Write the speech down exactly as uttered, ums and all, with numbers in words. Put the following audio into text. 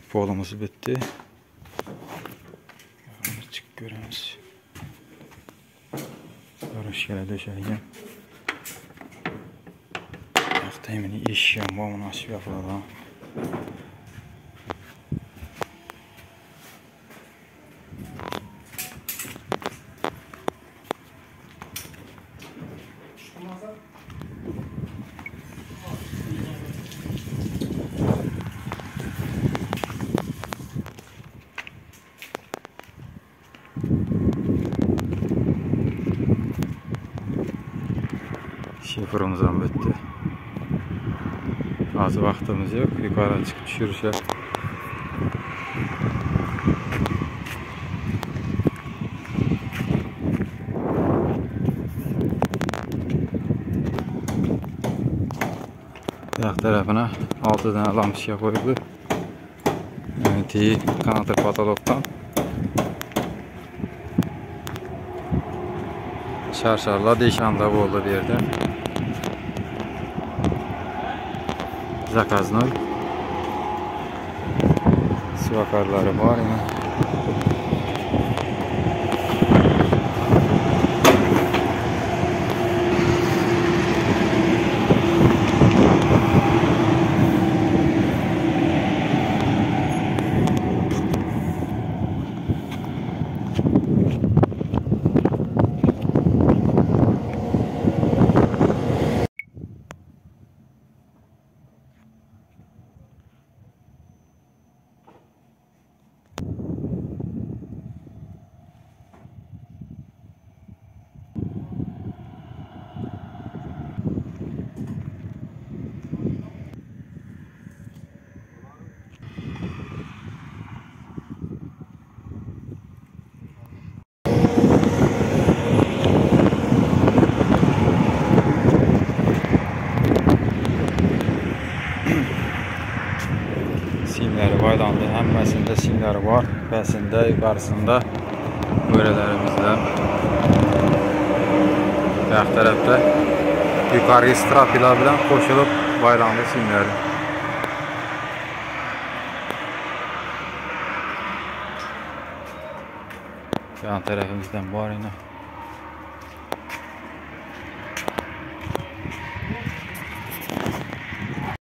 Polumuz bitti. Çık göremiz. Görüş gele döşeğim. Tahmini iş yan bu münasip yapıldı. Şifremizden bitti. Az vaktimiz yok. Yukarı çıkıp düşürüşe. Diğer tarafına altı tane lampışya koydu. Yani kanatır patologdan. Şarşarla değişanda bu oldu bir yerde. Zakaznoy. Sivakarları var yine. Simleri baylandı. Hemmesinde simleri var. Besinde, yukarısında böylelerimizde. Yan tarafta yukarı strapila bilen koşulup baylandı simleri. Yan tarafımızdan var yine.